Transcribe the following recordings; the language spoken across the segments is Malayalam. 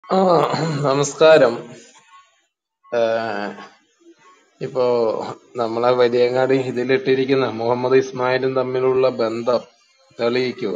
ആ, നമസ്കാരം. ഏഹ് ഇപ്പോ നമ്മളെ വലിയങ്ങാടി ഇതിലിട്ടിരിക്കുന്ന മുഹമ്മദ് ഇസ്മായിലും തമ്മിലുള്ള ബന്ധം തെളിയിക്കുക.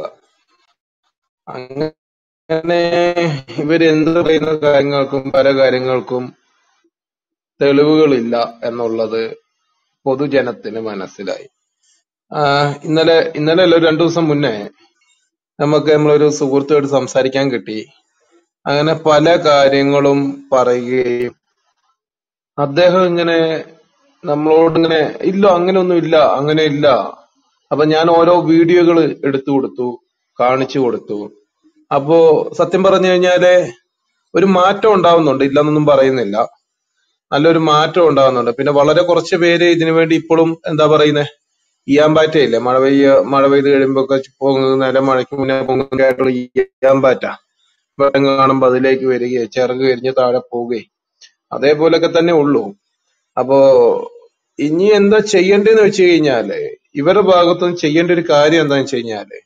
അങ്ങനെ ഇവരെന്ത് പറയുന്ന കാര്യങ്ങൾക്കും പല കാര്യങ്ങൾക്കും തെളിവുകളില്ല എന്നുള്ളത് പൊതുജനത്തിന് മനസ്സിലായി. ഇന്നലെ അല്ല, 2 ദിവസം മുന്നേ നമ്മളൊരു സുഹൃത്തുമായിട്ട് സംസാരിക്കാൻ കിട്ടി. അങ്ങനെ പല കാര്യങ്ങളും പറയുകയും അദ്ദേഹം ഇങ്ങനെ നമ്മളോട് ഇങ്ങനെ ഇല്ല, അങ്ങനെയൊന്നും ഇല്ല, അങ്ങനെ ഇല്ല. അപ്പൊ ഞാൻ ഓരോ വീഡിയോകൾ എടുത്തു കൊടുത്തു, കാണിച്ചു കൊടുത്തു. അപ്പോ സത്യം പറഞ്ഞു കഴിഞ്ഞാല് ഒരു മാറ്റം ഉണ്ടാവുന്നുണ്ട്, ഇല്ലെന്നൊന്നും പറയുന്നില്ല. നല്ലൊരു മാറ്റം ഉണ്ടാവുന്നുണ്ട്. പിന്നെ വളരെ കുറച്ച് പേര് ഇതിനു വേണ്ടി ഇപ്പോഴും എന്താ പറയുന്നേ, ഈയാമ്പാറ്റയില്ലേ, മഴ പെയ്ത് കഴിയുമ്പോ പൊങ്ങുന്ന മഴയ്ക്ക് മുന്നേ പൊങ്ങുന്നതായിട്ടുള്ള ഈയാമ്പാറ്റ വെള്ളം കാണുമ്പോ അതിലേക്ക് വരികയും ചിറക് കരിഞ്ഞ് താഴെ പോവുകയും അതേപോലൊക്കെ തന്നെ ഉള്ളൂ. അപ്പോ ഇനി എന്താ ചെയ്യേണ്ടതെന്ന് വെച്ച് കഴിഞ്ഞാല്, ഇവരുടെ ഭാഗത്തുനിന്ന് ചെയ്യേണ്ട ഒരു കാര്യം എന്താന്ന് വെച്ച് കഴിഞ്ഞാല്,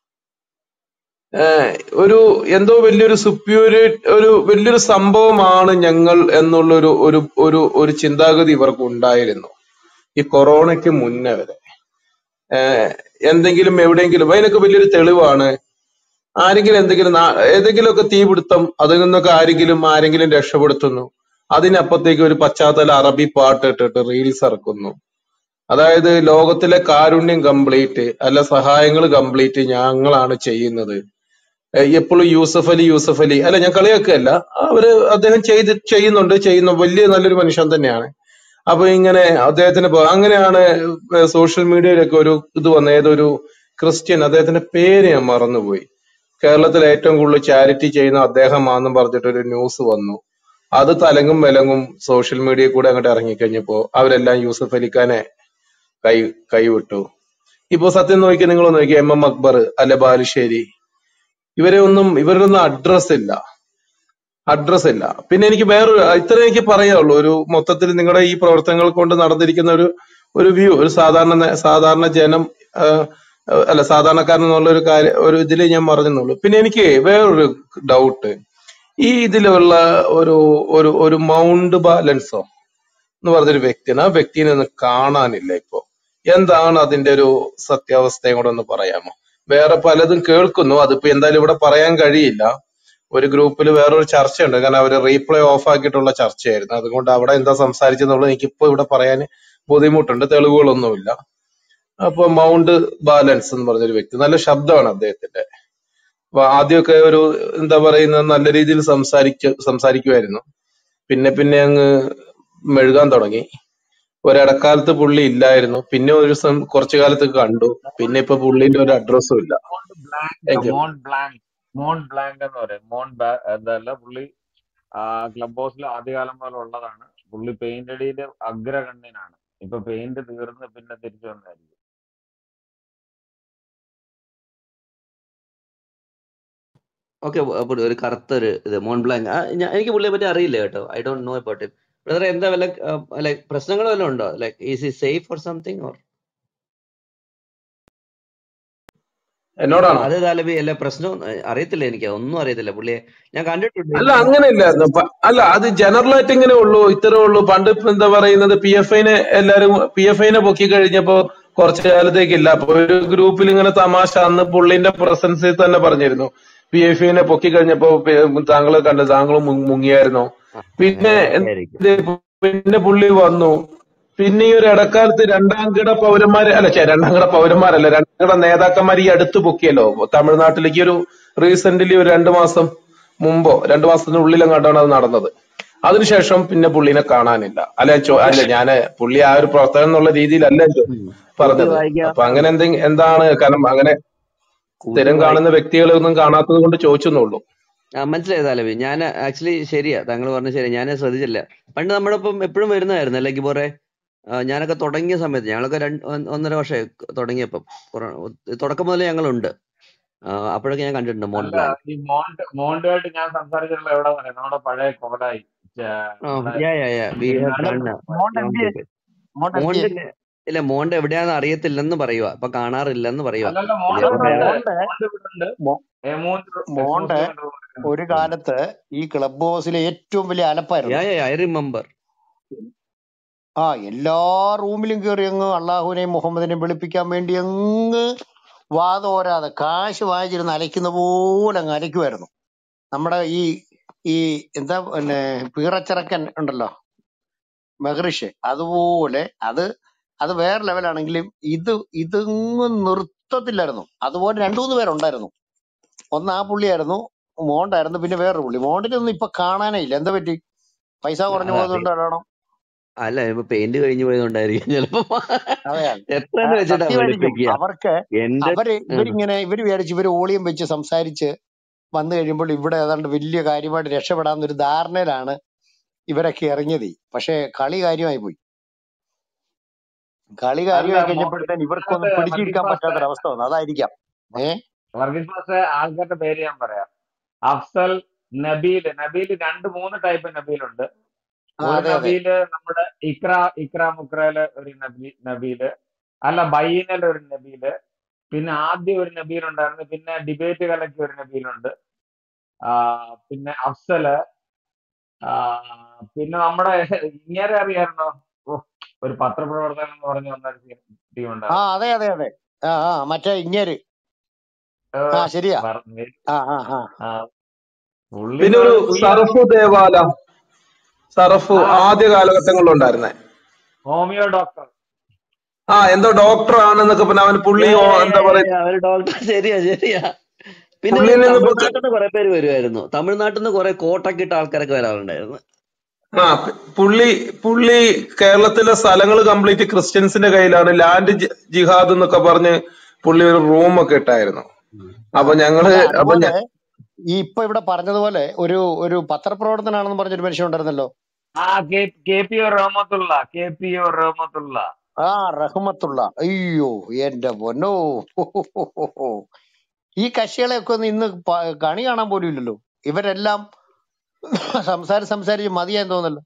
ഒരു എന്തോ വലിയൊരു സംഭവമാണ് ഞങ്ങൾ എന്നുള്ള ഒരു ചിന്താഗതി ഇവർക്ക് ഉണ്ടായിരുന്നു ഈ കൊറോണയ്ക്ക് മുന്നേ വരെ. എന്തെങ്കിലും എവിടെയെങ്കിലും അതിനൊക്കെ വലിയൊരു തെളിവാണ്. ആരെങ്കിലും ഏതെങ്കിലുമൊക്കെ തീപിടുത്തം, അതിൽ നിന്നൊക്കെ ആരെങ്കിലും രക്ഷപ്പെടുത്തുന്നു, അതിനപ്പത്തേക്ക് ഒരു പശ്ചാത്തല അറബി പാട്ട് ഇട്ടിട്ട് റീൽസ് ഇറക്കുന്നു. അതായത് ലോകത്തിലെ കാരുണ്യം കംപ്ലീറ്റ് അല്ല, സഹായങ്ങൾ കംപ്ലീറ്റ് ഞങ്ങളാണ് ചെയ്യുന്നത്. എപ്പോഴും യൂസഫ് അലി അല്ല, ഞാൻ കളിയാക്കുകയല്ല, അദ്ദേഹം ചെയ്യുന്നു, വലിയ നല്ലൊരു മനുഷ്യൻ തന്നെയാണ്. അപ്പൊ ഇങ്ങനെ അദ്ദേഹത്തിന് അങ്ങനെയാണ് സോഷ്യൽ മീഡിയയിലൊക്കെ ഒരു ഇത് വന്ന, ഏതൊരു ക്രിസ്ത്യൻ, അദ്ദേഹത്തിന്റെ പേര് ഞാൻ മറന്നുപോയി, കേരളത്തിൽ ഏറ്റവും കൂടുതൽ ചാരിറ്റി ചെയ്യുന്ന അദ്ദേഹമാണെന്നും പറഞ്ഞിട്ടൊരു ന്യൂസ് വന്നു. അത് തലങ്ങും വിലങ്ങും സോഷ്യൽ മീഡിയയിൽ കൂടെ അങ്ങോട്ട് ഇറങ്ങിക്കഴിഞ്ഞപ്പോ അവരെല്ലാം യൂസഫ് അലിഖാനെ കൈവിട്ടു. ഇപ്പൊ സത്യം നിങ്ങൾ നോക്കി, MM അക്ബർ അല്ലെ ബാലുശ്ശേരി, ഇവരുടെ ഒന്നും അഡ്രസ് ഇല്ല. പിന്നെ എനിക്ക് ഇത്രേ എനിക്ക് പറയാനുള്ളൂ. ഒരു മൊത്തത്തിൽ നിങ്ങളുടെ ഈ പ്രവർത്തനങ്ങൾ കൊണ്ട് നടന്നിരിക്കുന്ന ഒരു വ്യൂ, ഒരു സാധാരണ ജനം, അല്ല സാധാരണക്കാരൻ എന്നുള്ള ഒരു ഇതിൽ ഞാൻ പറഞ്ഞെന്നുള്ളൂ. പിന്നെ എനിക്ക് വേറൊരു ഡൗട്ട്, ഈ ഇതിലുള്ള ഒരു ഒരു ഒരു മൗണ്ട് ബാലൻസോ എന്ന് പറഞ്ഞൊരു വ്യക്തിയാണ്, ആ വ്യക്തിനെ ഒന്ന് കാണാനില്ല ഇപ്പോ. എന്താണ് അതിന്റെ ഒരു സത്യാവസ്ഥയും കൂടെ ഒന്ന് പറയാമോ? വേറെ പലതും കേൾക്കുന്നു, അതിപ്പോ എന്തായാലും ഇവിടെ പറയാൻ കഴിയില്ല. ഒരു ഗ്രൂപ്പിൽ വേറൊരു ചർച്ചയുണ്ട്, കാരണം അവര് റീപ്ലേ ഓഫ് ആക്കിയിട്ടുള്ള ചർച്ചയായിരുന്നു. അതുകൊണ്ട് അവിടെ എന്താ സംസാരിച്ചെന്നുള്ളത് എനിക്കിപ്പോ ഇവിടെ പറയാൻ ബുദ്ധിമുട്ടുണ്ട്, തെളിവുകളൊന്നുമില്ല. അപ്പൊ മൗണ്ട് ബാലൻസ് എന്ന് പറഞ്ഞൊരു വ്യക്തി, നല്ല ശബ്ദമാണ് അദ്ദേഹത്തിന്റെ. അപ്പൊ ആദ്യമൊക്കെ ഒരു എന്താ പറയുന്ന നല്ല രീതിയിൽ സംസാരിക്കുമായിരുന്നു. പിന്നെ അങ്ങ് മെഴുകാൻ തുടങ്ങി. ഒരിടക്കാലത്ത് പുള്ളി ഇല്ലായിരുന്നു, പിന്നെ ഒരു ദിവസം കുറച്ചു കാലത്ത് കണ്ടു, പിന്നെ ഇപ്പൊ പുള്ളിന്റെ ഒരു അഡ്രസ്സും ഇല്ല. Thank you. മോൺ ബ്ലാങ്ക് എന്ന് പറയും. എന്തല്ല പുള്ളി ക്ലബ് ഹൗസിൽ ആദ്യകാലം പോലെ ഉള്ളതാണ്. പുള്ളി പെയിന്റ് അടിയില് അഗ്രഗണ്യനാണ്. ഇപ്പൊ പെയിന്റ് തീർന്ന് പിന്നെ തിരിച്ചു വന്നായിരിക്കും. ഓക്കെ, ഒരു കറുത്തൊരു ഇത് മോൺ ബ്ലാങ്ക്. എനിക്ക് പുള്ളിയെ പറ്റി അറിയില്ല കേട്ടോ. I don't know about it. Brother, എന്താ വല്ല പ്രശ്നങ്ങൾ വല്ലതും ഉണ്ടോ? Like is he safe or something or? എന്നോടാണോ? അത് താലബി അല്ല, പ്രശ്നം അറിയത്തില്ല, എനിക്ക് ഒന്നും അറിയത്തില്ല പുള്ളിയെ. ഞാൻ കണ്ടിട്ടുണ്ട്. അല്ല, അങ്ങനെയില്ലായിരുന്നു. അല്ല, അത് ജനറലായിട്ട് ഇങ്ങനെ ഉള്ളൂ, ഇത്രേ ഉള്ളൂ. പണ്ട് ഇപ്പൊ എന്താ പറയുന്നത്, PFIനെ പൊക്കി കഴിഞ്ഞപ്പോ കുറച്ചു കാലത്തേക്കില്ല. അപ്പൊ ഒരു ഗ്രൂപ്പിൽ ഇങ്ങനെ തമാശ, അന്ന് പുള്ളിന്റെ പ്രസൻസിൽ തന്നെ പറഞ്ഞിരുന്നു, PFIനെ പൊക്കി കഴിഞ്ഞപ്പോ താങ്കൾ മുങ്ങിയായിരുന്നോ? പിന്നെ പിന്നെ പുള്ളി വന്നു. പിന്നെ ഈ ഒരു ഇടക്കാലത്ത് രണ്ടാം കിട പൗരന്മാരല്ല, രണ്ടാം കിട നേതാക്കന്മാർ ഈ അടുത്ത് പൊക്കിയല്ലോ തമിഴ്നാട്ടിലേക്ക്. ഒരു റീസെന്റ്ലി ഒരു 2 മാസത്തിനുള്ളിലും കണ്ടാണ് അത് നടന്നത്. അതിനുശേഷം പിന്നെ പുള്ളിനെ കാണാനില്ല. ഞാന് പുള്ളി ആ ഒരു പ്രവർത്തനം എന്നുള്ള രീതിയിലല്ല പറഞ്ഞത്. അപ്പൊ അങ്ങനെ എന്താണ്, കാരണം അങ്ങനെ സ്ഥിരം കാണുന്ന വ്യക്തികളെ ഒന്നും കാണാത്തത് കൊണ്ട് ചോദിച്ചെന്നുള്ളൂ. മനസ്സിലായി താലബി. ഞാൻ ആക്ച്വലി ശരിയാ, താങ്കൾ പറഞ്ഞ ശരിയാ, ഞാൻ ശ്രദ്ധിച്ചില്ല. പണ്ട് നമ്മുടെ ഒപ്പം എപ്പോഴും വരുന്നതായിരുന്നു അല്ലെ ഗിബോറെ? ഞാനൊക്കെ തുടങ്ങിയ സമയത്ത്, ഞങ്ങളൊക്കെ 1.5 വർഷമായി തുടങ്ങിയപ്പം, തുടക്കം മുതലേ ഞങ്ങളുണ്ട്. അപ്പോഴൊക്കെ ഞാൻ കണ്ടിട്ടുണ്ട് മോൺ ബ്ലാങ്ക്. ഈ മോണ്ടുമായിട്ട് ഞാൻ സംസാരിച്ചിട്ടുള്ള എവിടെ പറയാം, നമ്മുടെ പഴയ കോലായി. ഇല്ല, മോണ്ട് എവിടെയാന്ന് അറിയത്തില്ലെന്ന് പറയുക, ഇപ്പൊ കാണാറില്ലെന്ന് പറയുക. അല്ലല്ല, മോണ്ട് ചിലപ്പോ ഇവിടെ ഉണ്ട്, വേറെ മോണ്ട് ഇവിടെ ഉണ്ട്. മോ- എമൗണ്ട് മോണ്ട് എക്സ്ക്ലൂസീവ് ഒരു കാലത്ത് ഈ ക്ലബ് ഹൗസിലെ ഏറ്റവും വലിയ അലപ്പായിരുന്നു. I remember. എല്ലാ റൂമിലും കയറി അങ്ങ് അള്ളാഹുവിനെയും മുഹമ്മദിനെയും വെളുപ്പിക്കാൻ വേണ്ടി അങ്ങ് വാതോരാതെ കാശ് വാങ്ങിച്ചിരുന്ന് അലയ്ക്കുന്ന പോലെ അങ്ങ് അലയ്ക്കുമായിരുന്നു. നമ്മുടെ ഈ ഈ എന്താ പിന്നെ പീറച്ചിറക്കൻ ഉണ്ടല്ലോ, മെഹറിഷ്, അതുപോലെ അത് വേറെ ലെവലാണെങ്കിലും ഇതങ്ങ് നിർത്തത്തില്ലായിരുന്നു. അതുപോലെ രണ്ടു മൂന്ന് പേരുണ്ടായിരുന്നു. ഒന്ന് ആ പുള്ളിയായിരുന്നു, മോണ്ടായിരുന്നു, പിന്നെ വേറൊരു പുള്ളി. മോണ്ടിനൊന്നും ഇപ്പൊ കാണാനേ ഇല്ല. എന്താ പറ്റി? പൈസ കുറഞ്ഞു പോയതുകൊണ്ടാണോ? അല്ല, ഇപ്പൊ പെയിന്റ് കഴിഞ്ഞു പോയതുകൊണ്ടായിരിക്കും ചിലപ്പോ. അതെ, എത്രയെന്ന് വെച്ചിട്ടാ സത്യമായിരിക്കും. വെളുപ്പിക്കുക അവർക്ക് എന്റെ. ഇവര് വിചാരിച്ചു ഇവര് ഓളിയം വെച്ച് സംസാരിച്ച് വന്നു കഴിയുമ്പോൾ ഇവിടെ ഏതാണ്ട് വലിയ കാര്യമായിട്ട് രക്ഷപ്പെടാവുന്നൊരു ധാരണയിലാണ് ഇവരൊക്കെ ഇറങ്ങിയത്. പക്ഷെ കളി കാര്യമായി പോയി. കളി അല്ല, കാര്യമായി കഴിഞ്ഞപ്പോഴത്തേന് ഇവർക്കൊന്നും പിടിച്ചിരിക്കാൻ പറ്റാത്തൊരവസ്ഥ വന്നു. അതായിരിക്കാം. വർഗീസ് പാസ്റ്റർ ആൾക്കാരുടെ പേര് ഞാൻ പറയാം. അഫ്സൽ, നബീല്. 2-3 ടൈപ്പ് നബീലുണ്ട്. ഒരു നബീല് നമ്മുടെ ഇക്ര മുക്രയിലെ ഒരു നബീല്, അല്ല ബൈനൽ ഒരു നബീല്, പിന്നെ ആദ്യം ഒരു നബീലുണ്ടായിരുന്നു, പിന്നെ ഡിബേറ്റ് കലയ്ക്ക് ഒരു നബീലുണ്ട്, പിന്നെ അഫ്സല്, പിന്നെ നമ്മുടെ ഇങ്ങനെ അറിയായിരുന്നോ, ഒരു പത്രപ്രവർത്തകൻ എന്ന് പറഞ്ഞു വന്നൊരു ടീം ഉണ്ടായിരുന്നു. അതെ മറ്റേ ഇങ്ങേര്. ശരിയാ. പിന്നെ ഒരു സർഫ് ദേവാല, സർഫ് ആദ്യ കാലഘട്ടങ്ങളിലുണ്ടായിരുന്നേ, ഹോമിയോ ഡോക്ടർ. എന്തോ ഡോക്ടർ ആണെന്നൊക്കെ പറഞ്ഞ അവൻ പുള്ളി എന്താ പറയാ, ഡോക്ടർ. ശരിയാ. പിന്നെ തമിഴ്നാട്ടിൽ നിന്ന് കുറെ പേര് വരുമായിരുന്നു. തമിഴ്നാട്ടിൽ നിന്ന് കുറെ കോട്ടൊക്കെ ഇട്ട ആൾക്കാരൊക്കെ വരാറുണ്ടായിരുന്നു. പുള്ളി കേരളത്തിലെ സ്ഥലങ്ങൾ കംപ്ലീറ്റ് ക്രിസ്ത്യൻസിന്റെ കയ്യിലാണ്, ലാൻഡ് ജിഹാദ് എന്നൊക്കെ പറഞ്ഞ് പുള്ളി ഒരു റൂമൊക്കെ ഇട്ടായിരുന്നു. അപ്പൊ ഇപ്പൊ ഇവിടെ പറഞ്ഞതുപോലെ ഒരു പത്രപ്രവർത്തനാണെന്ന് പറഞ്ഞൊരു മനുഷ്യൻ ഉണ്ടായിരുന്നല്ലോ, റഹ്മത്തുള്ള. അയ്യോ എന്റെ പൊന്നോ, ഈ കക്ഷികളെയൊക്കെ ഒന്നും ഇന്ന് കണി കാണാൻ പോലും ഇല്ലല്ലോ. ഇവരെല്ലാം സംസാരിച്ച് മതിയാന്ന് തോന്നല്ലോ.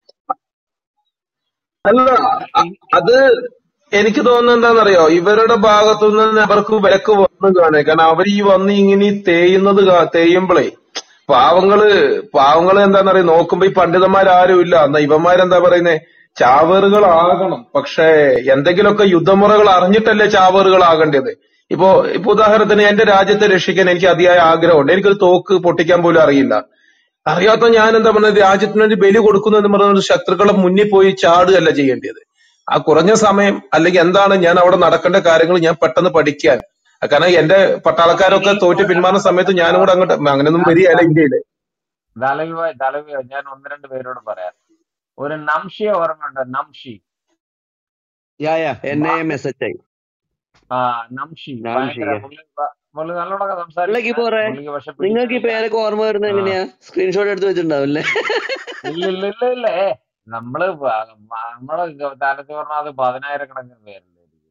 അല്ല, അത് എനിക്ക് തോന്നുന്നത് എന്താണെന്നറിയോ, ഇവരുടെ ഭാഗത്തുനിന്ന് അവർക്ക് വിലക്ക് വന്നു കാണേ. കാരണം അവർ ഈ വന്ന് ഇങ്ങനെ തേയുമ്പോഴേ പാവങ്ങള് എന്താന്നറിയോ, നോക്കുമ്പോ ഈ പണ്ഡിതന്മാരാരും ഇല്ല. എന്നാ ഇവന്മാരെന്താ പറയുന്നേ, ചാവേറുകളാകണം. പക്ഷെ എന്തെങ്കിലുമൊക്കെ യുദ്ധമുറകൾ അറിഞ്ഞിട്ടല്ലേ ചാവേറുകളാകേണ്ടത്. ഇപ്പൊ ഉദാഹരണത്തിന് എന്റെ രാജ്യത്തെ രക്ഷിക്കാൻ എനിക്ക് അതിയായ ആഗ്രഹമുണ്ട്. എനിക്കൊരു തോക്ക് പൊട്ടിക്കാൻ പോലും അറിയാത്ത ഞാൻ എന്താ പറഞ്ഞത്, രാജ്യത്തിന് വേണ്ടി ബലി കൊടുക്കുന്നു എന്ന് പറഞ്ഞ ശത്രുക്കളെ മുന്നിൽ പോയി ചാടുകയല്ല ചെയ്യേണ്ടത്. ആ കുറഞ്ഞ സമയം അല്ലെങ്കിൽ എന്താണ് ഞാൻ അവിടെ നടക്കേണ്ട കാര്യങ്ങൾ ഞാൻ പെട്ടെന്ന് പഠിക്കാൻ. കാരണം എന്റെ പട്ടാളക്കാരൊക്കെ തോറ്റ് പിന്മാറുന്ന സമയത്ത് ഞാനും കൂടെ അങ്ങോട്ട് അങ്ങനെയൊന്നും വരികയല്ല ഇന്ത്യയില്. ഞാൻ 1-2 പേരോട് പറയാം. ഒരു നംഷി ഓർമ്മയുണ്ട്? നംഷി, നംഷി ഭയങ്കര പുള്ളി നല്ലോണൊക്കെ സംസാരിക്കും. നിങ്ങൾക്ക് ഈ പേരൊക്കെ ഓർമ്മ വരുന്നത് എങ്ങനെയാ? സ്ക്രീൻഷോട്ട് എടുത്ത് വെച്ചിട്ടുണ്ടാവില്ലേ? ഇല്ല. നമ്മളെ തലത്ത് പറഞ്ഞാൽ അത് 10,000 പേരല്ലേ.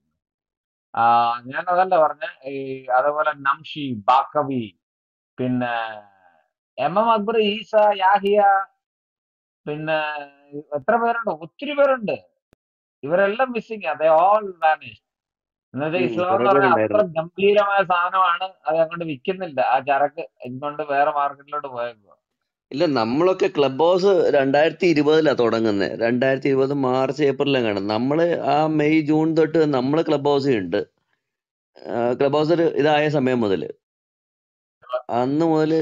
ഞാൻ അതല്ല പറഞ്ഞ. അതേപോലെ നംഷി, ബാക്കവി, പിന്നെ എം അക്ബർ, ഈസ, യാഹിയ, പിന്നെ എത്ര പേരുണ്ട്, ഒത്തിരി പേരുണ്ട്. ഇവരെല്ലാം മിസ്സിങ്. അതേ ഓൾ വാനിഷ്. എന്നുവെച്ചാൽ ഇസ്ലാം എന്ന് പറഞ്ഞാൽ അത്ര ഗംഭീരമായ സാധനമാണ്. അത് അങ്ങോട്ട് വിൽക്കുന്നില്ല. ആ ചരക്ക് ഇതുകൊണ്ട് വേറെ മാർക്കറ്റിലോട്ട് പോയേക്കുക. ഇല്ല, നമ്മളൊക്കെ ക്ലബ് ഹൗസ് 2020 തുടങ്ങുന്നത്. 2020 മാർച്ച് ഏപ്രിലും കാണും. നമ്മള് ആ മെയ് ജൂൺ തൊട്ട് നമ്മള് ക്ലബ് ഹൗസിൽ ഉണ്ട്. ക്ലബ് ഹൗസ് ഇതായ സമയം മുതല്, അന്ന് മുതല്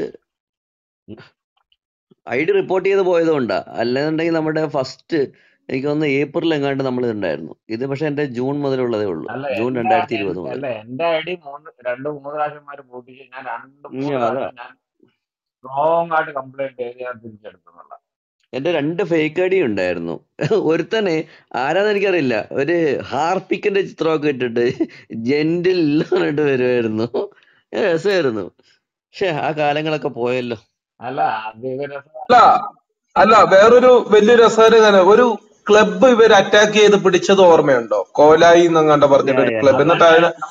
ID റിപ്പോർട്ട് ചെയ്ത് പോയതുകൊണ്ടാ. അല്ലെന്നുണ്ടെങ്കിൽ നമ്മുടെ ഫസ്റ്റ് എനിക്ക് തോന്നുന്നു ഏപ്രിൽ എങ്ങാണ്ട് നമ്മൾ ഉണ്ടായിരുന്നു. ഇത് പക്ഷെ എന്റെ ജൂൺ മുതലുള്ളതേ ഉള്ളൂ. ജൂൺ 2020 മുതൽ. എന്റെ ID 2-3 പ്രാവശ്യന്മാര് പൂട്ടിച്ച് ഞാൻ 2-3 പ്രാവശ്യം ഞാൻ സ്ട്രോങ് ആയിട്ട് കംപ്ലൈന്റ് ചെയ്ത് ഞാൻ തിരിച്ചെടുത്തുന്നുള്ള. എന്റെ 2 ഫേക്ക് ID ഉണ്ടായിരുന്നു. ഒരുത്തനെ ആരാന്ന് എനിക്കറിയില്ല, ഒരു ഹാർപ്പിക്കിന്റെ ചിത്രമൊക്കെ ഇട്ടിട്ട് ജെന്റിൽ പറഞ്ഞിട്ട് വരുമായിരുന്നു. രസമായിരുന്നു. പക്ഷെ ആ കാലങ്ങളൊക്കെ പോയല്ലോ. അല്ല വേറൊരു വലിയ രസകരമാണ്. ഒരു ക്ലബ്ബ് ഇവർ അറ്റാക്ക് ചെയ്ത് പിടിച്ചത് ഓർമ്മയുണ്ടോ? കോലായി എന്നങ്ങാണ്ട പറഞ്ഞിട്ട് ഒരു ക്ലബ്ബ്. എന്നിട്ട്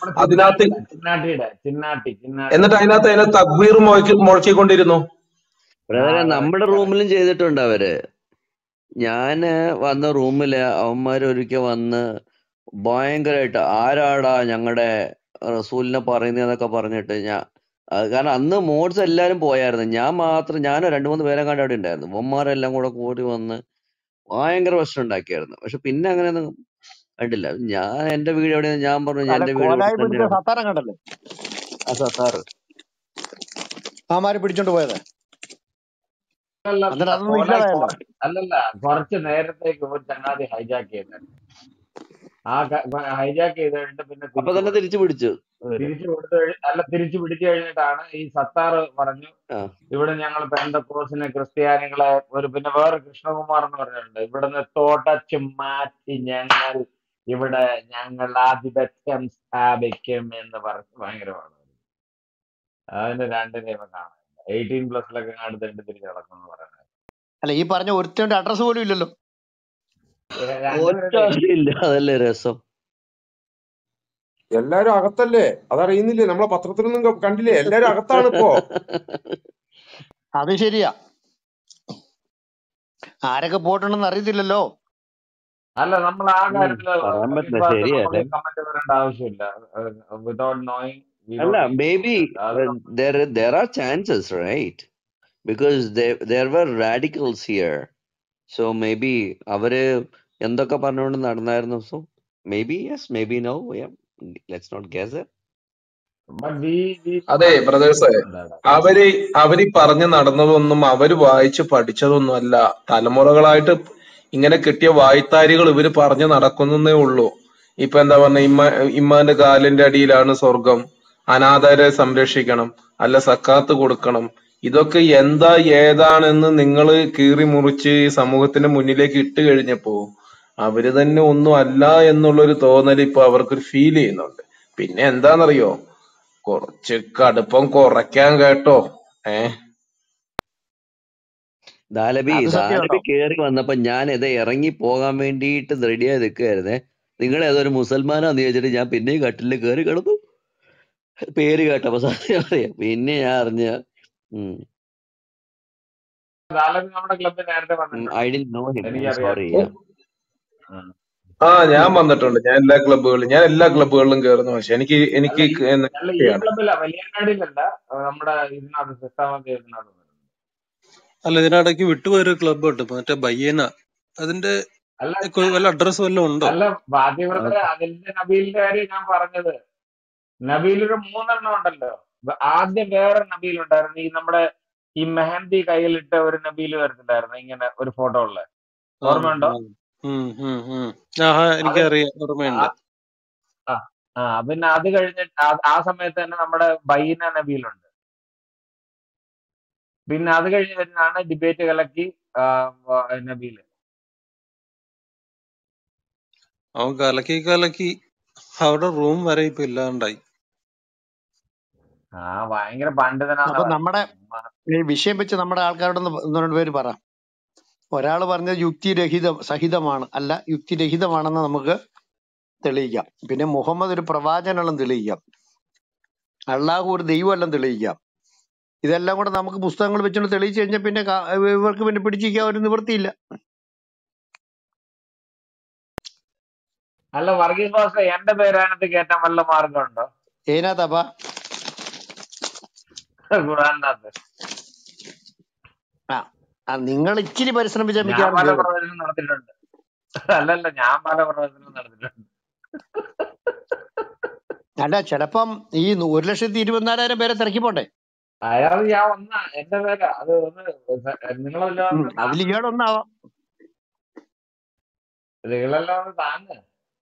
അതിനകത്ത് തക്ബീർ മുഴക്കിക്കൊണ്ടിരുന്നു. നമ്മുടെ റൂമിലും ചെയ്തിട്ടുണ്ട് അവര്. ഞാന് വന്ന റൂമില് അവന്മാര് ഒരിക്കൽ വന്ന് ഭയങ്കരമായിട്ട് ആരാടാ ഞങ്ങളുടെ റസൂലിനെ പറയുന്നതെന്നൊക്കെ പറഞ്ഞിട്ട് കാരണം അന്ന് മോഡ്സ് എല്ലാരും പോയായിരുന്നു, ഞാൻ മാത്രം, ഞാനോ 2-3 പേരെ കണ്ട് അവിടെ ഉണ്ടായിരുന്നു. ഇവന്മാരെല്ലാം കൂടെ കൂടി വന്ന് ഭയങ്കര പ്രശ്നം ഉണ്ടാക്കിയായിരുന്നു. പക്ഷെ പിന്നെ അങ്ങനെയൊന്നും കണ്ടില്ല. ഞാൻ എന്റെ വീട് എവിടെയാണ്, ഞാൻ പറഞ്ഞു അല്ല, എന്റെ വീട് ഇവിടെ കോലായി പിടിച്ച തന്നെയാണ്. സത്താരം കണ്ടല്ലേ ആ സത്താറ് ആമാര് പിടിച്ചോണ്ട് പോയത്. എന്നിട്ട് അല്ലല്ല, അതൊന്നും കോലായി ഇല്ലാതായല്ലോ. അല്ലല്ല, കുറച്ച് നേരത്തേക്ക് ഒരു ചങ്ങാതി ഹൈജാക്ക് ചെയ്തായിരുന്നു. ആ ഹൈജാക്ക് ചെയ്ത് കഴിഞ്ഞിട്ട് പിന്നെ അപ്പൊ തിരിച്ചു തന്നെ കൊടുത്തു. തിരിച്ചു പിടിച്ചു അവര്. തിരിച്ചു പിടിച്ചു കഴിഞ്ഞിട്ടാണ് ഈ സത്താറ് പറഞ്ഞു, ആ ഇവിടെ ഞങ്ങൾ പെന്തക്കോസിനെ ക്രിസ്ത്യാനികളെ പിന്നെ വേറെ കൃഷ്ണകുമാർ എന്ന് പറഞ്ഞിട്ടുണ്ട്, ഇവിടുന്ന് തോട്ടച്ചു മാറ്റി ഞങ്ങൾ ആധിപത്യം സ്ഥാപിക്കും എന്ന് പറഞ്ഞ് ഭയങ്കരമാണ്. അതിന്റെ രണ്ടിനെ കാണാം 18+ലൊക്കെ അടുത്തിട്ട് തിരിച്ചു നടക്കുന്നു പറയുന്നത്. അല്ല, ഈ പറഞ്ഞ ഒരുത്തന്റെ അഡ്രസ് പോലും ഇല്ലല്ലോ. ഒറ്റ രണ്ടുപേരുടെ ആളില്ല, അതല്ലേ രസം. എല്ലാരും അകത്തല്ലേ, അതറിയുന്നില്ലേ? നമ്മളെ പത്രത്തിലൊന്നും കണ്ടില്ലേ? എല്ലാരും അകത്താണ് ഇപ്പോ. അത് ശരിയാ, ആരൊക്കെ പോയിട്ടുണ്ടെന്ന് അറിയത്തില്ലല്ലോ. അല്ല, നമ്മൾ ആ കാര്യത്തില് പറയാൻ പറ്റില്ല, നമ്മൾ ശരിയല്ലേ. കമന്റ് വരേണ്ട ആവശ്യമില്ല. വിതൗട്ട് നോയിങ് വി അല്ല, don't need maybe there are chances, right? Because there were radicals here. So maybe അവര് എന്തൊക്കെ പറഞ്ഞുകൊണ്ട് നടന്നായിരുന്നു. So maybe yes, maybe no. Yeah, let's not guess it. but we അതെ ബ്രദേഴ്സേ, അവര് പറഞ്ഞു നടന്നതൊന്നും അവര് വായിച്ച് പഠിച്ചതൊന്നും അല്ല. തലമുറകളായിട്ട് ഇങ്ങനെ കിട്ടിയ വായ്ത്താരികൾ ഇവര് പറഞ്ഞു നടക്കുന്നേ ഉള്ളൂ. ഇപ്പൊ എന്താ പറഞ്ഞ, ഇമ്മാന്റെ കാലിന്റെ അടിയിലാണ് സ്വർഗം, അനാഥരെ സംരക്ഷിക്കണം, അല്ല സക്കാത്ത് കൊടുക്കണം. ഇതൊക്കെ എന്താ ഏതാണെന്ന് നിങ്ങള് കീറി മുറിച്ച് ഈ സമൂഹത്തിന്റെ മുന്നിലേക്ക് ഇട്ട് കഴിഞ്ഞപ്പോ അവര് തന്നെ ഒന്നും അല്ല എന്നുള്ളൊരു തോന്നൽ ഇപ്പൊ അവർക്കൊരു ഫീൽ ചെയ്യുന്നുണ്ട്. പിന്നെ എന്താന്നറിയോ, കുറച്ച് കടുപ്പം കുറയ്ക്കാൻ കേട്ടോ. ദാലബി അത് സത്യം കേട്ടോ. കേറി വന്നപ്പോ ഞാൻ ഇറങ്ങി പോകാൻ വേണ്ടിയിട്ട് റെഡിയായി നിൽക്കുകയായിരുന്നേ. നിങ്ങൾ ഏതൊരു മുസൽമാനാന്ന് ചോദിച്ചിട്ട് ഞാൻ പിന്നെയും കട്ടിലിൽ കയറി കിടന്നു. പേര് കേട്ടപ്പോ സത്യം അറിയാം, പിന്നെ ഞാൻ അറിഞ്ഞ നമ്മുടെ ക്ലബിൽ നേരത്തെ വന്നിട്ടുണ്ട്, I didn't know him. I'm എനിക്കറിയാം. sorry. Yeah. ഞാൻ വന്നിട്ടുണ്ട്. ഞാൻ എല്ലാ ക്ലബ്ബുകളിലും കയറുന്നു. പക്ഷെ എനിക്ക് അല്ല, ഈ ക്ലബില വലിയങ്ങാടിയിലല്ല, നമ്മുടെ ഇതിനകത്ത് സിസ്റ്റാമത്തെ ഇതിനകത്ത്. അല്ല, ഇതിനിടയ്ക്ക് വിട്ടുപോയൊരു ക്ലബ് ഉണ്ട്, മറ്റേ ബയ്യന. അതിന്റെ വല്ല അഡ്രസ് വല്ലതും ഉണ്ടോ? അല്ല, ബാധ്യവൃതരെ അതിന്റെ നബീലിന്റെ കാര്യം ഞാൻ പറഞ്ഞത്. നബീലൊരു 3 എണ്ണം ഉണ്ടല്ലോ. ആദ്യം വേറെ നബീൽ ഉണ്ടായിരുന്നു, ഈ നമ്മുടെ ഈ മെഹന്തി കയ്യിലിട്ട ഒരു നബീൽ വരുന്നുണ്ടായിരുന്നു, ഇങ്ങനെ ഒരു ഫോട്ടോ ഉള്ള, ഓർമ്മയുണ്ടോ? എനിക്കറിയാം, ഓർമ്മയുണ്ട്. പിന്നെ അത് കഴിഞ്ഞിട്ട് ആ സമയത്ത് തന്നെ നമ്മുടെ ബൈന നബീലുണ്ട്. പിന്നെ അത് കഴിഞ്ഞ് വരുന്നതാണ് ഡിബേറ്റ് കലക്കി നബീല്. അവൻ കലക്കി അവിടെ റൂം വരെ ഇപ്പൊ ഇല്ലാണ്ടായി. ഭയങ്കര പണ്ഡിതനാണ്. അപ്പൊ നമ്മുടെ ഈ വിഷയം വെച്ച് നമ്മുടെ ആൾക്കാരോടൊന്ന് 2 പേര് പറ. ഒരാൾ പറഞ്ഞത് സഹിതമാണ്, അല്ല യുക്തിരഹിതമാണെന്ന് നമുക്ക് തെളിയിക്കാം. പിന്നെ മുഹമ്മദ് ഒരു പ്രവാചകനല്ലെന്ന് തെളിയിക്കാം. അള്ളാഹു ഒരു ദൈവമല്ലെന്ന് തെളിയിക്കാം. ഇതെല്ലാം കൂടെ നമുക്ക് പുസ്തകങ്ങൾ വെച്ചുകൊണ്ട് തെളിയിച്ചു കഴിഞ്ഞാൽ പിന്നെ ഇവർക്ക് പിന്നെ പിടിച്ചിരിക്കാൻ ഒരു നിവൃത്തിയില്ല. അല്ല, വർഗീസ് പാസ്റ്റർ, എന്റെ പേര് അതിനകത്ത് കയറ്റാൻ വല്ല മാർഗമുണ്ടോ? ഏനാത്താപ്പാ ഖുർആനിനകത്ത് നിങ്ങൾ ഇച്ചിരി പരിശ്രമിച്ചാൽ ഞാൻ മിക്കവാറും പല കേറും. പ്രവചനം നടത്തിയിട്ടുണ്ട്. അല്ലല്ല, ഞാൻ പല പ്രവചനം നടത്തിയിട്ടുണ്ട്. അല്ല, ചിലപ്പം ഈ 1,24,000 പേരെ തിരക്കി പോട്ടെ. അയാൾ ഞാൻ എന്റെ പേരാ അത്. അതിൽ ഇയാളൊന്നാവാം. നിങ്ങളെല്ലാം ഒന്ന് താങ്ങ്.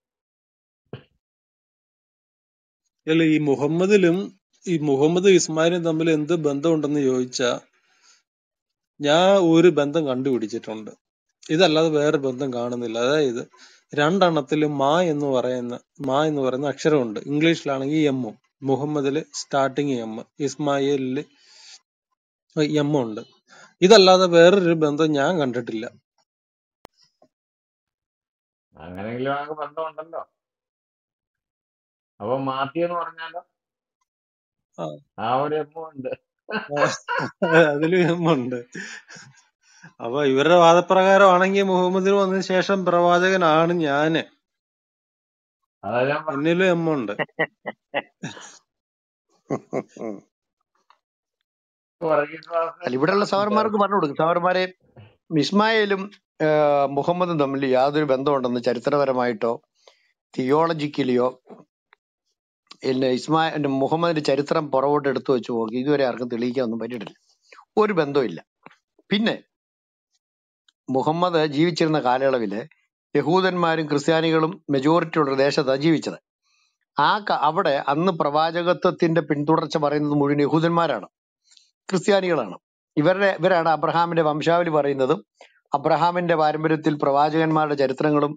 അല്ല, ഈ മുഹമ്മദ് ഇസ്മായിലും തമ്മിൽ എന്ത് ബന്ധമുണ്ടെന്ന് ചോദിച്ചാ ഞാൻ ഒരു ബന്ധം കണ്ടുപിടിച്ചിട്ടുണ്ട്. ഇതല്ലാതെ വേറെ ബന്ധം കാണുന്നില്ല. അതായത് 2 എണ്ണത്തില് മാ എന്ന് പറയുന്ന അക്ഷരമുണ്ട്. ഇംഗ്ലീഷിലാണെങ്കിൽ എമ്മും. മുഹമ്മദില് സ്റ്റാർട്ടിങ് എം, ഇസ്മായിലില് എം ഉണ്ട്. ഇതല്ലാതെ വേറൊരു ബന്ധം ഞാൻ കണ്ടിട്ടില്ല. അങ്ങനെയെങ്കിലും നമുക്ക് ബന്ധമുണ്ടല്ലോ. അപ്പൊ മാത്യു എന്ന് പറഞ്ഞാലോ, ആ ഒരു എമ്മുണ്ട്, അതിലും എമ്മുണ്ട്. അപ്പൊ ഇവരുടെ വാദപ്രകാരമാണെങ്കിൽ മുഹമ്മദിന് വന്നതിന് ശേഷം പ്രവാചകനാണ് ഞാന്. അതാ ഞാൻ പറഞ്ഞത്. എന്നിലും എം ഉണ്ട്. വർഗീസ് മാസ്റ്റർ അല്ല, ഇവിടെയുള്ള സഹോദരന്മാർക്ക് പറഞ്ഞു കൊടുക്കും. സഹോദരന്മാരെ, ഇസ്മായേലും മുഹമ്മദും തമ്മിൽ യാതൊരു ബന്ധമുണ്ടെന്ന് ചരിത്രപരമായിട്ടോ തിയോളജിക്കലിയോ മുഹമ്മദിന്റെ ചരിത്രം പുറകോട്ട് എടുത്തു വെച്ച് നോക്കി ഇതുവരെ ആർക്കും തെളിയിക്കാനൊന്നും പറ്റിയിട്ടില്ല. ഒരു ബന്ധമില്ല. പിന്നെ മുഹമ്മദ് ജീവിച്ചിരുന്ന കാലയളവില് യഹൂദന്മാരും ക്രിസ്ത്യാനികളും മെജോറിറ്റി ഉള്ള ദേശത്താണ് ജീവിച്ചത്. അവിടെ അന്ന് പ്രവാചകത്വത്തിന്റെ പിന്തുടർച്ച പറയുന്നത് മുഴുവൻ യഹൂദന്മാരാണ്, ക്രിസ്ത്യാനികളാണ്. ഇവരാണ് അബ്രഹാമിന്റെ വംശാവലി പറയുന്നതും അബ്രഹാമിന്റെ പാരമ്പര്യത്തിൽ പ്രവാചകന്മാരുടെ ചരിത്രങ്ങളും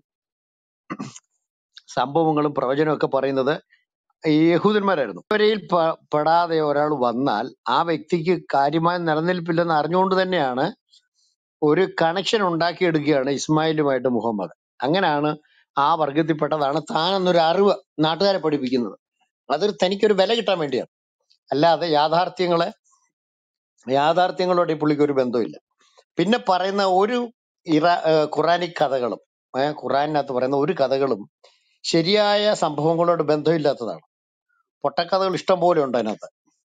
സംഭവങ്ങളും പ്രവചനവും ഒക്കെ പറയുന്നത് ഈ യഹൂദന്മാരായിരുന്നു. ഇവരിൽ പെടാതെ ഒരാൾ വന്നാൽ ആ വ്യക്തിക്ക് കാര്യമായ നിലനിൽപ്പില്ലെന്ന് അറിഞ്ഞുകൊണ്ട് തന്നെയാണ് ഒരു കണക്ഷൻ ഉണ്ടാക്കിയെടുക്കുകയാണ് ഇസ്മായിലുമായിട്ട് മുഹമ്മദ്. അങ്ങനെയാണ് ആ വർഗത്തിൽപ്പെട്ടതാണ് താൻ എന്നൊരു അറിവ് നാട്ടുകാരെ പഠിപ്പിക്കുന്നത്. അതൊരു തനിക്കൊരു വില കിട്ടാൻ വേണ്ടിയാണ്, അല്ലാതെ യാഥാർത്ഥ്യങ്ങളോട് ഈ പുള്ളിക്ക് ഒരു ബന്ധമില്ല. പിന്നെ പറയുന്ന ഒരു ഖുറാനിക് കഥകളും ഖുറാനിനകത്ത് പറയുന്ന ഒരു കഥകളും ശരിയായ സംഭവങ്ങളോട് ബന്ധമില്ലാത്തതാണ്. പൊട്ടക്കഥകൾ ഇഷ്ടം പോലെ ഉണ്ട് അതിനകത്ത്.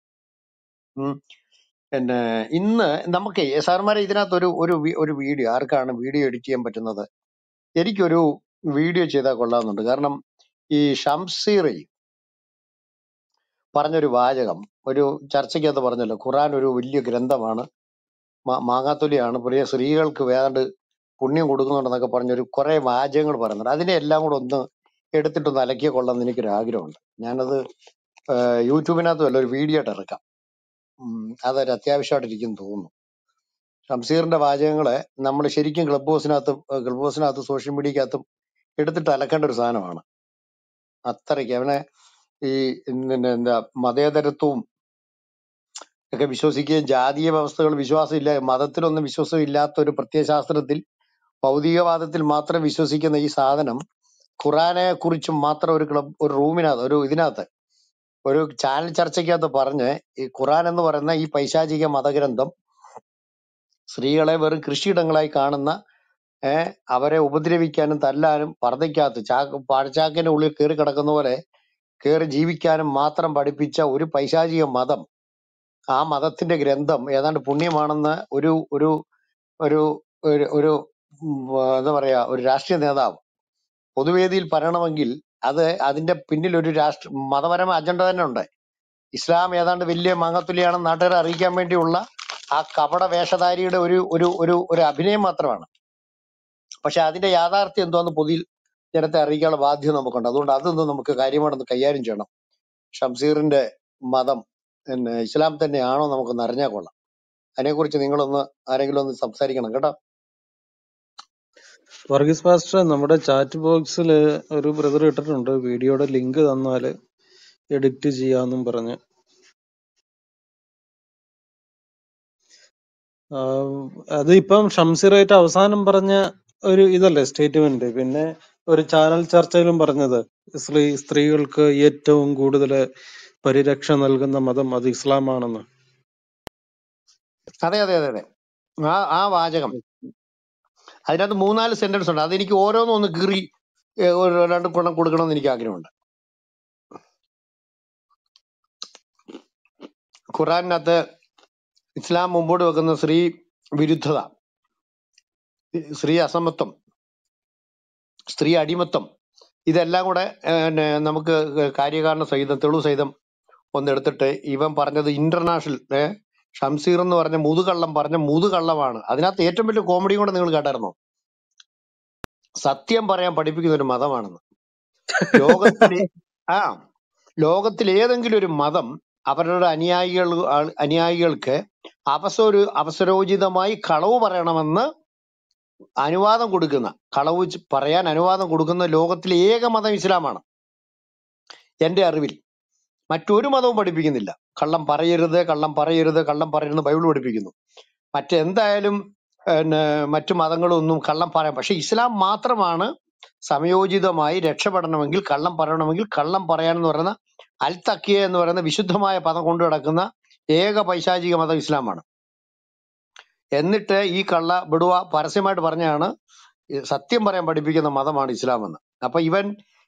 പിന്നെ ഇന്ന് നമുക്ക് സാർമാരെ ഇതിനകത്ത് ഒരു വീഡിയോ, ആർക്കാണ് വീഡിയോ എഡിറ്റ് ചെയ്യാൻ പറ്റുന്നത്? എനിക്കൊരു വീഡിയോ ചെയ്താൽ കൊള്ളാമെന്നുണ്ട്. കാരണം ഈ ഷംസീറി പറഞ്ഞൊരു വാചകം ഒരു ചർച്ചയ്ക്കകത്ത് പറഞ്ഞല്ലോ, ഖുറാൻ ഒരു വലിയ ഗ്രന്ഥമാണ്, മാങ്ങാത്തൊലിയാണ്, പ്രിയ സ്ത്രീകൾക്ക് വേണ്ട പുണ്യം കൊടുക്കുന്നുണ്ടെന്നൊക്കെ പറഞ്ഞൊരു കുറെ വാചകങ്ങൾ പറയുന്നുണ്ട്. അതിനെ എല്ലാം കൂടെ ഒന്ന് എടുത്തിട്ടൊന്ന് അലക്കിയ കൊള്ളാമെന്ന് എനിക്കൊരു ആഗ്രഹമുണ്ട്. ഞാനത് യൂട്യൂബിനകത്ത് വല്ല ഒരു വീഡിയോ ആയിട്ട് ഇറക്കാം. അതൊരു അത്യാവശ്യമായിട്ടിരിക്കും തോന്നുന്നു. ഷംസീറിന്റെ വാചകങ്ങളെ നമ്മൾ ശരിക്കും ക്ലബ് ഹൗസിനകത്തും സോഷ്യൽ മീഡിയക്കകത്തും എടുത്തിട്ട് അലക്കേണ്ട ഒരു സാധനമാണ്. അത്രയ്ക്ക് അവനെ ഈ എന്താ മതേതരത്വവും ഒക്കെ വിശ്വസിക്കുകയും ജാതീയ വ്യവസ്ഥകൾ വിശ്വാസമില്ല, മതത്തിലൊന്നും വിശ്വാസം ഇല്ലാത്ത ഒരു പ്രത്യയശാസ്ത്രത്തിൽ ഭൗതികവാദത്തിൽ മാത്രം വിശ്വസിക്കുന്ന ഈ സാധനം ഖുറാനെ കുറിച്ച് മാത്രം ഒരു റൂമിനകത്ത് ഇതിനകത്ത് ഒരു ചാനൽ ചർച്ചയ്ക്കകത്ത് പറഞ്ഞ് ഈ ഖുറാൻ എന്ന് പറയുന്ന ഈ പൈശാചിക മതഗ്രന്ഥം സ്ത്രീകളെ വെറും കൃഷിയിടങ്ങളായി കാണുന്ന അവരെ ഉപദ്രവിക്കാനും തല്ലാനും പർദ്ദയ്ക്കകത്ത് പാഴ്ചാക്കിന്റെ ഉള്ളിൽ കയറി കിടക്കുന്ന പോലെ കയറി ജീവിക്കാനും മാത്രം പഠിപ്പിച്ച ഒരു പൈശാചിക മതം, ആ മതത്തിന്റെ ഗ്രന്ഥം ഏതാണ്ട് പുണ്യമാണെന്ന് ഒരു ഒരു ഒരു ഒരു എന്താ പറയാ ഒരു രാഷ്ട്രീയ നേതാവ് പൊതുവേദിയിൽ പറയണമെങ്കിൽ അതിന്റെ പിന്നിൽ ഒരു മതപരമായ അജണ്ട തന്നെ ഉണ്ട്. ഇസ്ലാം ഏതാണ്ട് വലിയ മാങ്ങത്തുലിയാണെന്ന് നാട്ടുകാരെ അറിയിക്കാൻ വേണ്ടിയുള്ള ആ കപട വേഷധാരിയുടെ ഒരു ഒരു ഒരു ഒരു അഭിനയം മാത്രമാണ്. പക്ഷെ അതിന്റെ യാഥാർത്ഥ്യം എന്താന്ന് പൊതുവിൽ ജനത്തെ അറിയിക്കാനുള്ള ബാധ്യത നമുക്കുണ്ട്. അതുകൊണ്ട് അതൊന്ന് നമുക്ക് കാര്യമായിട്ടൊന്ന് കൈകാര്യം ചെയ്യണം. ഷംസീറിന്റെ മതം ഇസ്ലാം തന്നെയാണോ നമുക്കൊന്ന് അറിഞ്ഞാൽ കൊള്ളാം. അതിനെക്കുറിച്ച് ആരെങ്കിലും ഒന്ന് സംസാരിക്കണം കേട്ടോ. വർഗീസ് പാസ്റ്റർ, നമ്മുടെ ചാറ്റ് ബോക്സിൽ ഒരു ബ്രദർ ഇട്ടിട്ടുണ്ട്, വീഡിയോയുടെ ലിങ്ക് തന്നാല് എഡിറ്റ് ചെയ്യാന്നും പറഞ്ഞ്. അത് ഇപ്പം ഷംസീറായിട്ട് അവസാനം പറഞ്ഞ ഒരു ഇതല്ലേ സ്റ്റേറ്റ്മെന്റ്. പിന്നെ ഒരു ചാനൽ ചർച്ചയിലും പറഞ്ഞത് സ്ത്രീകൾക്ക് ഏറ്റവും കൂടുതൽ പരിരക്ഷ നൽകുന്ന മതം അത് ഇസ്ലാമാണെന്ന്. അതെ അതെ അതെ അതെ, ആ വാചകം അതിനകത്ത് 3-4 സെന്റൻസ് ഉണ്ട്. അതെനിക്ക് ഓരോന്നും ഒന്ന് കീറി 2 ഗുണം കൊടുക്കണമെന്ന് എനിക്ക് ആഗ്രഹമുണ്ട്. ഖുറാനകത്ത് ഇസ്ലാം മുമ്പോട്ട് വെക്കുന്ന സ്ത്രീ വിരുദ്ധത, സ്ത്രീ അസമത്വം, സ്ത്രീ അടിമത്തം, ഇതെല്ലാം കൂടെ നമുക്ക് കാര്യകാരണ സഹിതം തെളിവ് സഹിതം ഒന്നെടുത്തിട്ട് ഇവൻ പറഞ്ഞത് ഇന്റർനാഷണൽ ഷംസീർ എന്ന് പറഞ്ഞ മുതുകള്ളമാണ്. അതിനകത്ത് ഏറ്റവും വലിയ കോമഡിയും കൂടെ നിങ്ങൾ കേട്ടായിരുന്നോ? സത്യം പറയാൻ പഠിപ്പിക്കുന്ന ഒരു മതമാണെന്ന്. ലോകത്തിൽ ഏതെങ്കിലും ഒരു മതം അവരുടെ അനുയായികൾക്ക് അവസരോചിതമായി കളവ് പറയണമെന്ന് കളവ് പറയാൻ അനുവാദം കൊടുക്കുന്ന ലോകത്തിലെ ഏക മതം ഇസ്ലാമാണ്. എന്റെ അറിവിൽ മറ്റൊരു മതവും പഠിപ്പിക്കുന്നില്ല. കള്ളം പറയരുത് ബൈബിൾ പഠിപ്പിക്കുന്നു. മറ്റെന്തായാലും മറ്റു മതങ്ങളൊന്നും കള്ളം പറയാം. പക്ഷെ ഇസ്ലാം മാത്രമാണ് സമയോചിതമായി രക്ഷപ്പെടണമെങ്കിൽ കള്ളം പറയാനെന്ന് പറയുന്ന അൽ തക്കിയ എന്ന് പറയുന്ന വിശുദ്ധമായ പദം കൊണ്ടു കിടക്കുന്ന ഏക പൈശാചിക മതം ഇസ്ലാമാണ്. എന്നിട്ട് ഈ ബിടുവ പരസ്യമായിട്ട് പറഞ്ഞാണ് സത്യം പറയാൻ പഠിപ്പിക്കുന്ന മതമാണ് ഇസ്ലാം എന്ന്. അപ്പൊ ഇവൻ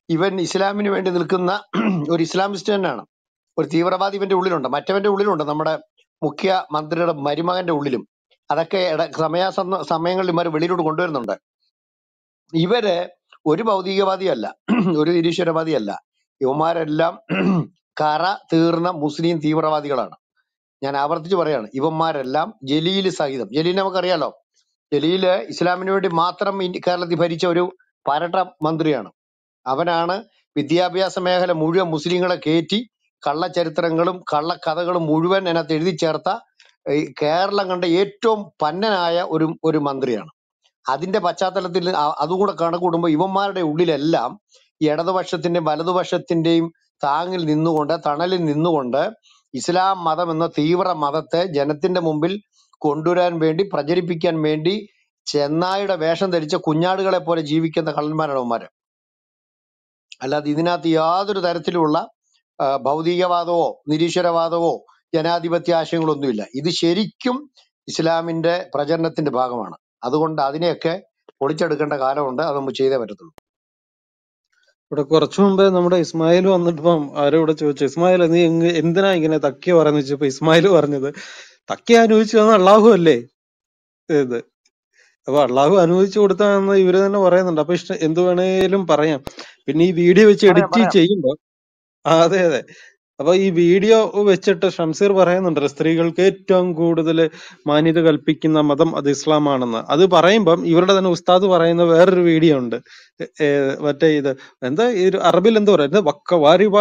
ഇവൻ ഇസ്ലാമിന് വേണ്ടി നിൽക്കുന്ന ഒരു ഇസ്ലാമിസ്റ്റ് തന്നെയാണ്. ഒരു തീവ്രവാദി ഇവന്റെ ഉള്ളിലുണ്ട്, മറ്റവന്റെ ഉള്ളിലുണ്ട്, നമ്മുടെ മുഖ്യ മന്ത്രിയുടെ മരുമകന്റെ ഉള്ളിലും. അതൊക്കെ സമയങ്ങളിൽ ഇവർ വെളിയിലോട്ട് കൊണ്ടുവരുന്നുണ്ട്. ഇവര് ഒരു ഭൗതികവാദിയല്ല, ഒരു നിരീശ്വരവാദിയല്ല. ഇവന്മാരെല്ലാം കറ തീർന്ന മുസ്ലിം തീവ്രവാദികളാണ്. ഞാൻ ആവർത്തിച്ച് പറയാണ്, ഇവന്മാരെല്ലാം ജലീൽ സഹിതം. ജലീൽ നമുക്കറിയാലോ, ജലീല് ഇസ്ലാമിന് വേണ്ടി മാത്രം കേരളത്തിൽ ഭരിച്ച ഒരു പരട്ട മന്ത്രിയാണ്. അവനാണ് വിദ്യാഭ്യാസ മേഖല മുഴുവൻ മുസ്ലിങ്ങളെ കയറ്റി കള്ളച്ചരിത്രങ്ങളും കള്ളക്കഥകളും മുഴുവൻ അതിനകത്ത് എഴുതി ചേർത്ത ഈ കേരളം കണ്ട ഏറ്റവും പന്നനായ ഒരു മന്ത്രിയാണ്. അതിന്റെ പശ്ചാത്തലത്തിൽ അതുകൂടെ കണക്കൂടുമ്പോൾ ഇവന്മാരുടെ ഉള്ളിലെല്ലാം ഈ ഇടതുപക്ഷത്തിന്റെയും വലതുപക്ഷത്തിന്റെയും താങ്ങിൽ നിന്നുകൊണ്ട്, തണലിൽ നിന്നുകൊണ്ട് ഇസ്ലാം മതം എന്ന തീവ്ര മതത്തെ ജനത്തിന്റെ മുമ്പിൽ കൊണ്ടുവരാൻ വേണ്ടി, പ്രചരിപ്പിക്കാൻ വേണ്ടി ചെന്നായുടെ വേഷം ധരിച്ച കുഞ്ഞാടുകളെ പോലെ ജീവിക്കുന്ന കള്ളന്മാരാണ് അവന്മാര്. അല്ലാതെ ഇതിനകത്ത് യാതൊരു തരത്തിലുള്ള ഭൗതികവാദമോ നിരീശ്വരവാദമോ ജനാധിപത്യ ആശയങ്ങളൊന്നുമില്ല. ഇത് ശരിക്കും ഇസ്ലാമിന്റെ പ്രചരണത്തിന്റെ ഭാഗമാണ്. അതുകൊണ്ട് അതിനെയൊക്കെ പൊളിച്ചെടുക്കേണ്ട കാലമുണ്ട്. അത് നമ്മൾ ചെയ്തേ പറ്റത്തുള്ളൂ. ഇവിടെ കുറച്ചു മുമ്പേ നമ്മുടെ ഇസ്മായിൽ വന്നിട്ടിപ്പം ആരോ ഇവിടെ ചോദിച്ചു, ഇസ്മായിൽ നീ എന്തിനാ ഇങ്ങനെ തക്കിയ പറയുന്ന വെച്ചപ്പോ ഇസ്മായിൽ പറഞ്ഞത്, തക്കിയ അനുഭവിച്ചു തന്ന അള്ളാഹു അല്ലേ ഇത്. അപ്പൊ അള്ളാഹു അനുവദിച്ചു കൊടുത്താന്ന് ഇവര് തന്നെ പറയുന്നുണ്ട്. അപ്പൊ എന്ത് വേണേലും പറയാം. പിന്നെ ഈ വീഡിയോ വെച്ച് എഡിറ്റ് പറയാം. ചെയ്യുമ്പോ അതെ അതെ, അപ്പൊ ഈ വീഡിയോ വെച്ചിട്ട് ഷംസീർ പറയുന്നുണ്ടല്ലോ, സ്ത്രീകൾക്ക് ഏറ്റവും കൂടുതൽ മാന്യത കൽപ്പിക്കുന്ന മതം അത് ഇസ്ലാമാണെന്ന്. അത് പറയുമ്പം ഇവരുടെ തന്നെ ഉസ്താദ് പറയുന്ന വേറൊരു വീഡിയോ ഉണ്ട്. മറ്റേ ഇത് എന്താ ഈ ഒരു അറബിൽ എന്താ പറയുന്നത്,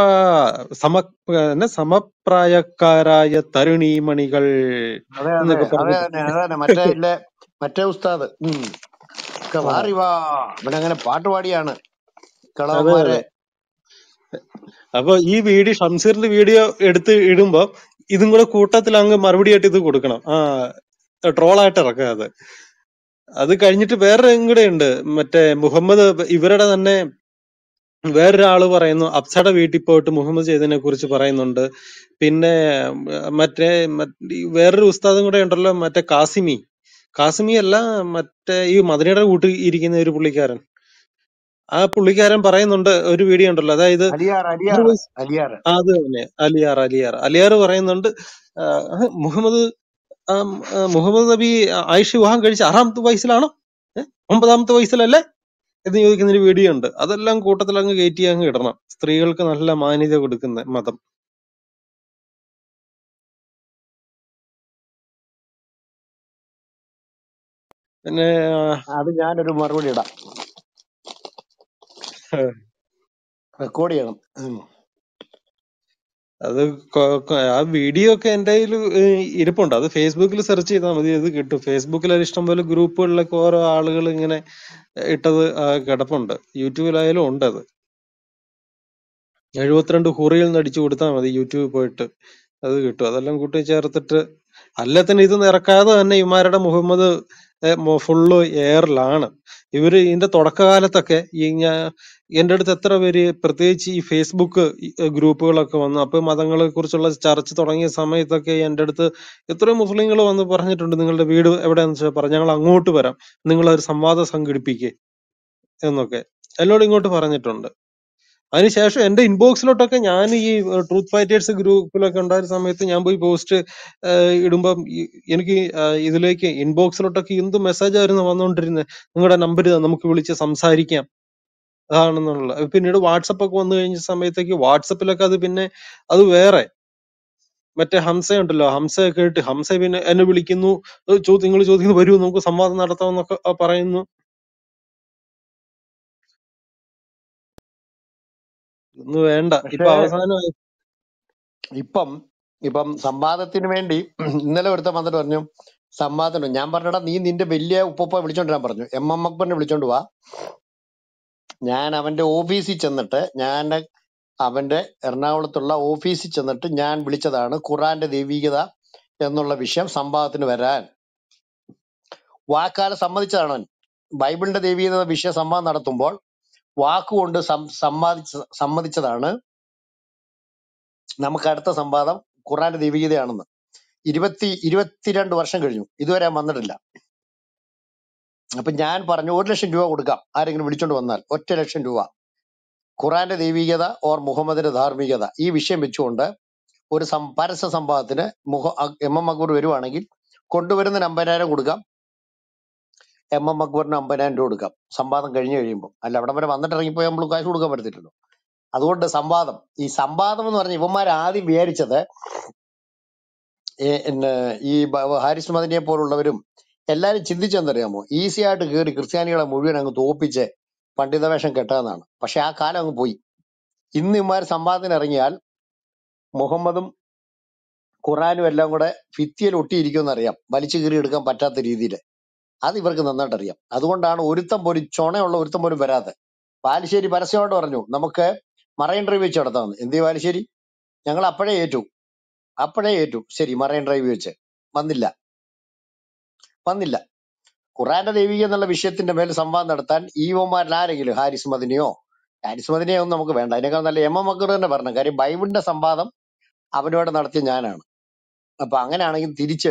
സമപ്രായക്കാരായ തരുണീമണികൾ അതെ അതെ എന്നൊക്കെ അതെ പറഞ്ഞിട്ട്. തന്നെ അതെ തന്നെ മറ്റേ ഇല്ലേ മറ്റേ ഉസ്താദ് ഒക്കെ ആ, വാറിവാ ഇവനങ്ങനെ പാട്ടുപാടിയാണ് അതെ കിളവന്മാരെ. അതെ. അപ്പൊ ഈ വീഡിയോ ഷംസീറിന്റെ വീഡിയോ എടുത്ത് ഇടുമ്പോ ഇതും കൂടെ കൂട്ടത്തിൽ അങ്ങ് മറുപടി ആയിട്ട് ഇത് കൊടുക്കണം. ട്രോളായിട്ട് ഇറക്കുക അത്. അത് കഴിഞ്ഞിട്ട് വേറെ കൂടെ ഉണ്ട്, മറ്റേ മുഹമ്മദ് ഇവരുടെ തന്നെ വേറൊരാള് പറയുന്നു, അബ്സയുടെ വീട്ടിൽ പോയിട്ട് മുഹമ്മദ് ചെയ്തതിനെ കുറിച്ച് പറയുന്നുണ്ട്. പിന്നെ ഈ വേറൊരു ഉസ്താദും കൂടെ ഉണ്ടല്ലോ, മറ്റേ കാസിമി അല്ല, മറ്റേ ഈ മദനയുടെ കൂട്ടി ഇരിക്കുന്ന ഒരു പുള്ളിക്കാരൻ. ആ പുള്ളിക്കാരൻ പറയുന്നുണ്ട് ഒരു വീഡിയോ ഉണ്ടല്ലോ, അതായത് അലിയാർ 6 അലിയാർ വയസ്സ് അലിയാർ അത് തന്നെ അലിയാർ പറയുന്നുണ്ട്, മുഹമ്മദ് മുഹമ്മദ് നബി ആയിഷ വിവാഹം കഴിച്ച 6ാമത്തെ വയസ്സിലാണോ 9ാമത്തെ വയസ്സിലല്ലേ എന്ന് ചോദിക്കുന്നൊരു വീഡിയോ ഉണ്ട്. അതെല്ലാം കൂട്ടത്തിൽ അങ്ങ് കയറ്റി അങ്ങ് ഇടണം. സ്ത്രീകൾക്ക് നല്ല മാന്യത കൊടുക്കുന്ന മതം. പിന്നെ അത് ഞാനൊരു മറുപടി ഇടാം, റെക്കോർഡ് ചെയ്യണം. അത് ആ വീഡിയോ ഒക്കെ എന്റെ കയ്യിൽ ഇരിപ്പുണ്ട്. അത് ഫേസ്ബുക്കിൽ സെർച്ച് ചെയ്താൽ മതി, അത് കിട്ടും. ഫേസ്ബുക്കിൽ ഇഷ്ടംപോലെ ഗ്രൂപ്പുകളിലൊക്കെ ഓരോ ആളുകൾ ഇങ്ങനെ ഇട്ടത് കിടപ്പുണ്ട്. യൂട്യൂബിലായാലും ഉണ്ട് അത്. 72 ഹുറിയിൽ നിന്ന് അടിച്ചു കൊടുത്താൽ മതി യൂട്യൂബിൽ പോയിട്ട്, അത് കിട്ടും. അതെല്ലാം കൂട്ടി ചേർത്തിട്ട് അല്ലത്തന്നെ ഇത് ഇറക്കാതെ തന്നെ ഇവന്മാരുടെ മുഹമ്മദ് ഫുള്ള് എയറിലാണ്. ഇവര് ഇതിന്റെ തുടക്കകാലത്തൊക്കെ എന്റെ അടുത്ത് എത്ര പേര്, പ്രത്യേകിച്ച് ഈ ഫേസ്ബുക്ക് ഗ്രൂപ്പുകളൊക്കെ വന്നു, അപ്പൊ മതങ്ങളെ കുറിച്ചുള്ള ചർച്ച തുടങ്ങിയ സമയത്തൊക്കെ എന്റെ അടുത്ത് എത്രയോ മുസ്ലിങ്ങൾ വന്ന് പറഞ്ഞിട്ടുണ്ട്, നിങ്ങളുടെ വീട് എവിടെയാന്ന് വെച്ചാൽ പറഞ്ഞു, ഞങ്ങൾ അങ്ങോട്ട് വരാം, നിങ്ങളൊരു സംവാദം സംഘടിപ്പിക്കേ എന്നൊക്കെ എന്നോട് ഇങ്ങോട്ട് പറഞ്ഞിട്ടുണ്ട്. അതിനുശേഷം എന്റെ ഇൻബോക്സിലോട്ടൊക്കെ ഞാൻ ഈ ട്രൂത്ത് ഫൈറ്റേഴ്സ് ഗ്രൂപ്പിലൊക്കെ ഉണ്ടായിരുന്ന സമയത്ത് ഞാൻ പോയി പോസ്റ്റ് ഇടുമ്പം എനിക്ക് ഇതിലേക്ക് ഇൻബോക്സിലോട്ടൊക്കെ എന്ത് മെസ്സേജ് ആയിരുന്നു വന്നുകൊണ്ടിരുന്നത്, നിങ്ങളുടെ നമ്പർ നമുക്ക് വിളിച്ച് സംസാരിക്കാം അതാണെന്നുള്ള. പിന്നീട് വാട്സപ്പ് ഒക്കെ വന്നു കഴിഞ്ഞ സമയത്തേക്ക് വാട്സപ്പിലൊക്കെ അത് വേറെ മറ്റേ ഹംസ ഉണ്ടല്ലോ, ഹംസയൊക്കെ ഇട്ട് ഹംസ പിന്നെ എന്നെ വിളിക്കുന്നു, നിങ്ങൾ ചോദിക്കുന്നു വരൂ നമുക്ക് സംവാദം നടത്താമെന്നൊക്കെ പറയുന്നു. ഒന്നും വേണ്ട. ഇപ്പൊ പക്ഷേ അവസാനം ഇപ്പം സംവാദത്തിന് വേണ്ടി ഇന്നലെ ഒരുത്തൻ വന്നിട്ട് പറഞ്ഞു സംവാദം. ഞാൻ പറഞ്ഞടാ, നീ നിന്റെ വലിയ ഉപ്പ വിളിച്ചോണ്ട് വരാൻ പറഞ്ഞു, MM അക്ബറിനെ വിളിച്ചോണ്ട് വാ. ഞാൻ അവന്റെ ഓഫീസിൽ ചെന്നിട്ട്, അവന്റെ എറണാകുളത്തുള്ള ഓഫീസിൽ ചെന്നിട്ട് ഞാൻ വിളിച്ചതാണ് ഖുറാന്റെ ദൈവികത എന്നുള്ള വിഷയം സംവാദത്തിന് വരാൻ. വാക്കാലെ സമ്മതിച്ചതാണ് അവൻ. ബൈബിളിന്റെ ദൈവികത വിഷയ സംവാദം നടത്തുമ്പോൾ വാക്കുകൊണ്ട് സമ്മതിച്ചതാണ് നമുക്ക് അടുത്ത സംവാദം ഖുറാന്റെ ദൈവികതയാണെന്ന്. 22 വർഷം കഴിഞ്ഞു, ഇതുവരെ വന്നിട്ടില്ല. അപ്പൊ ഞാൻ പറഞ്ഞു 1 ലക്ഷം രൂപ കൊടുക്കാം ആരെങ്കിലും വിളിച്ചോണ്ട് വന്നാൽ, 1 ലക്ഷം രൂപ. ഖുറാന്റെ ദൈവികത ഓർ മുഹമ്മദിന്റെ ധാർമ്മികത, ഈ വിഷയം വെച്ചുകൊണ്ട് ഒരു പരസ്യ സംവാദത്തിന് എം അക്ബർ വരുവാണെങ്കിൽ കൊണ്ടുവരുന്നതിന് 50,000 കൊടുക്കാം, എം അക്ബറിന് 50,000 രൂപ കൊടുക്കാം സംവാദം കഴിഞ്ഞു കഴിയുമ്പോൾ. അല്ല അവിടെ വരെ വന്നിട്ട് ഇറങ്ങിപ്പോയി നമ്മൾ കാശ് കൊടുക്കാൻ പറ്റത്തില്ലല്ലോ. അതുകൊണ്ട് ഈ സംവാദം എന്ന് പറഞ്ഞ ഇവന്മാർ ആദ്യം വിചാരിച്ചത് ഈ ഹാരിസ് മദനിയെ പോലുള്ളവരും എല്ലാരും ചിന്തിച്ചെന്നറിയാമോ, ഈസി ആയിട്ട് കയറി ക്രിസ്ത്യാനികളെ മുഴുവൻ അങ്ങ് തോപ്പിച്ച് പണ്ഡിതവേഷം കെട്ടാന്നാണ്. പക്ഷെ ആ കാലം അങ്ങ് പോയി. ഇന്ന് ഇമാർ സംവാദത്തിന് ഇറങ്ങിയാൽ മുഹമ്മദും ഖുറാനും എല്ലാം കൂടെ ഭിത്തിയിൽ ഒട്ടിയിരിക്കുമെന്ന് അറിയാം, വലിച്ചു കീറി എടുക്കാൻ പറ്റാത്ത രീതിയിൽ. അത് ഇവർക്ക് നന്നായിട്ട് അറിയാം. അതുകൊണ്ടാണ് ഒരുത്തം പോലും ചുണയുള്ള ഒരുത്തം പോലും വരാതെ. ബാലുശ്ശേരി പരസ്യമായിട്ട് പറഞ്ഞു നമുക്ക് മറൈൻ ഡ്രൈവ് വെച്ച് നടത്താമെന്ന്. എന്തേ ബാലുശ്ശേരി? ഞങ്ങൾ അപ്പോഴേ ഏറ്റു. ശരി, മറൈൻ ഡ്രൈവ് വെച്ച് വന്നില്ല. ഖുറാന്റെ ദൈവിക എന്നുള്ള വിഷയത്തിന്റെ മേൽ സംവാദം നടത്താൻ ഈവന്മാരിൽ ആരെങ്കിലും, ഹാരിസ് മദനിയോ ഒന്നും നമുക്ക് വേണ്ട. അതിനേക്കാൾ നല്ല എം അക്ബർ തന്നെ പറഞ്ഞു. കാര്യം ബൈബിളിന്റെ സംവാദം അവനോട് നടത്തിയ ഞാനാണ്. അപ്പൊ അങ്ങനെയാണെങ്കിൽ തിരിച്ച്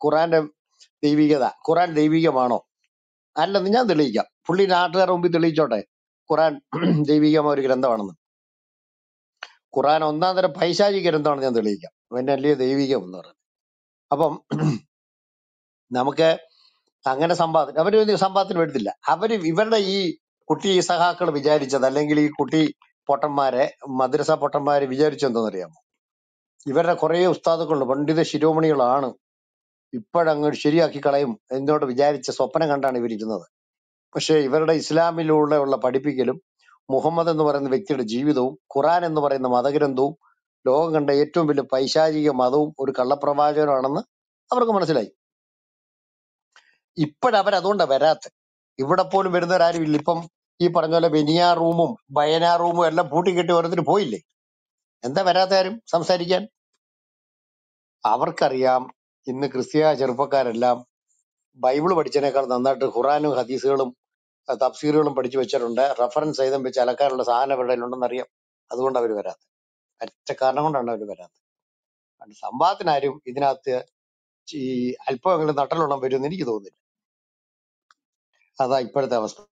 ഖുറാൻ ദൈവികമാണോ അല്ലെന്ന് ഞാൻ തെളിയിക്കാം. പുള്ളി നാട്ടുകാരുടെ മുമ്പിൽ തെളിയിച്ചോട്ടെ ഖുറാൻ ദൈവികമായ ഒരു ഗ്രന്ഥമാണെന്ന്. ഖുറാൻ ഒന്നാം തരം പൈശാചിക ഗ്രന്ഥമാണെന്ന് ഞാൻ തെളിയിക്കാം. അവന്റെ അല്ലേ ദൈവികം എന്ന് പറയുന്നത്. അപ്പം നമുക്ക് അങ്ങനെ അവര് സംവാദത്തിന് വരുന്നില്ല. ഇവരുടെ ഈ കുട്ടി സഹാക്കൾ വിചാരിച്ചത്, അല്ലെങ്കിൽ ഈ കുട്ടി പൊട്ടന്മാരെ, മദ്രസ പൊട്ടന്മാരെ വിചാരിച്ചെന്തെന്നറിയാമോ, ഇവരുടെ കുറെ ഉസ്താദുക്കളുണ്ട്, പണ്ഡിത ശിരോമണികളാണ്, ഇപ്പോഴങ്ങ് ശരിയാക്കി കളയും എന്നോട് വിചാരിച്ച സ്വപ്നം കണ്ടാണ് ഇവരിരുന്നത്. പക്ഷെ ഇവരുടെ ഇസ്ലാമിലൂടെയുള്ള പഠിപ്പിക്കലും മുഹമ്മദ് എന്ന് പറയുന്ന വ്യക്തിയുടെ ജീവിതവും ഖുറാൻ എന്ന് പറയുന്ന മതഗ്രന്ഥവും ലോകം കണ്ട ഏറ്റവും വലിയ പൈശാചിക മതവും ഒരു കള്ളപ്രവാചകനാണെന്ന് അവർക്ക് മനസ്സിലായി. ഇപ്പോഴവരതുകൊണ്ടാണ് വരാത്ത. ഇവിടെ പോലും വരുന്നവരാരും ഇല്ല. ഇപ്പം ഈ പറഞ്ഞ പോലെ ബനിയാ റൂമും ബയനാ റൂമും എല്ലാം പൂട്ടിക്കെട്ടി ഓരോരുത്തർ പോയില്ലേ. എന്താ വരാത്ത ആരും സംസാരിക്കാൻ? അവർക്കറിയാം ഇന്ന് ക്രിസ്തീയ ചെറുപ്പക്കാരെല്ലാം ബൈബിള് പഠിച്ചതിനേക്കാൾ നന്നായിട്ട് ഖുറാനും ഹദീസുകളും തഫ്സീറുകളും പഠിച്ചു വെച്ചിട്ടുണ്ട്. റെഫറൻസ് സഹിതം വെച്ച് അലക്കാനുള്ള സാധനം അവരുടെ കയ്യിലുണ്ടെന്ന് അറിയാം. അതുകൊണ്ട് അവർ വരാത്തത്. ഒറ്റ കാരണം കൊണ്ടാണ് അവർ വരാത്തത്. സംവാദത്തിനാരും ഇതിനകത്ത് ഈ അല്പമെങ്കിലും നട്ടലുള്ള വരുമെന്ന് എനിക്ക് തോന്നുന്നില്ല. അതാ ഇപ്പോഴത്തെ അവസ്ഥ.